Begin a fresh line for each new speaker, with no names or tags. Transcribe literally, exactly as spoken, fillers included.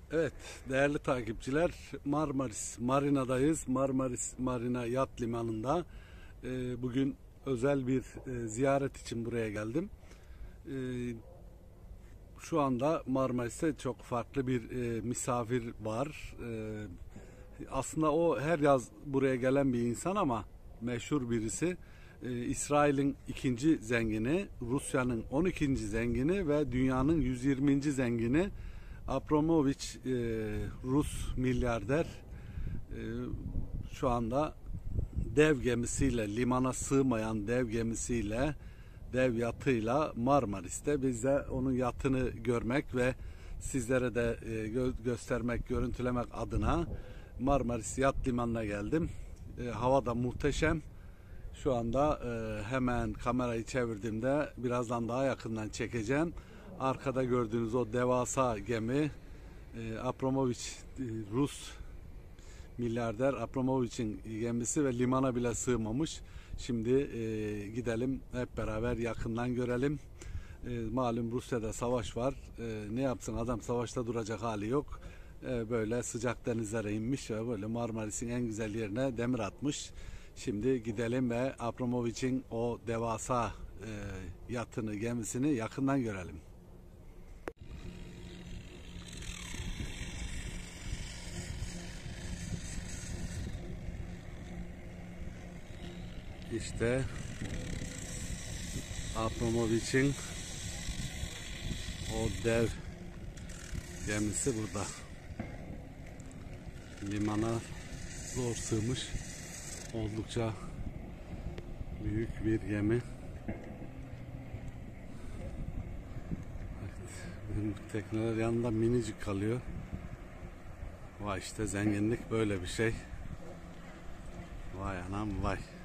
Evet, değerli takipçiler, Marmaris Marina'dayız. Marmaris Marina Yat Limanı'nda. Ee, bugün özel bir e, ziyaret için buraya geldim. Ee, şu anda Marmaris'te çok farklı bir e, misafir var. Ee, aslında o her yaz buraya gelen bir insan ama meşhur birisi. Ee, İsrail'in ikinci zengini, Rusya'nın on ikinci zengini ve dünyanın yüz yirminci zengini Abramovich, e, Rus milyarder, e, şu anda dev gemisiyle, limana sığmayan dev gemisiyle, dev yatıyla Marmaris'te. Biz de onun yatını görmek ve sizlere de e, gö göstermek, görüntülemek adına Marmaris Yat Limanı'na geldim. E, hava da muhteşem. Şu anda e, hemen kamerayı çevirdiğimde birazdan daha yakından çekeceğim. Arkada gördüğünüz o devasa gemi e, Abramovich, e, Rus milyarder Abramovich'in gemisi ve limana bile sığmamış. Şimdi e, gidelim hep beraber yakından görelim. E, malum Rusya'da savaş var. E, ne yapsın adam, savaşta duracak hali yok. E, böyle sıcak denizlere inmiş ve böyle Marmaris'in en güzel yerine demir atmış. Şimdi gidelim ve Abramovich'in o devasa e, yatını, gemisini yakından görelim. İşte Abramovich'in o dev gemisi burada. Limana zor sığmış. Oldukça büyük bir gemi. Evet, benim tekneler yanında minicik kalıyor. Vay işte zenginlik böyle bir şey. Vay anam vay.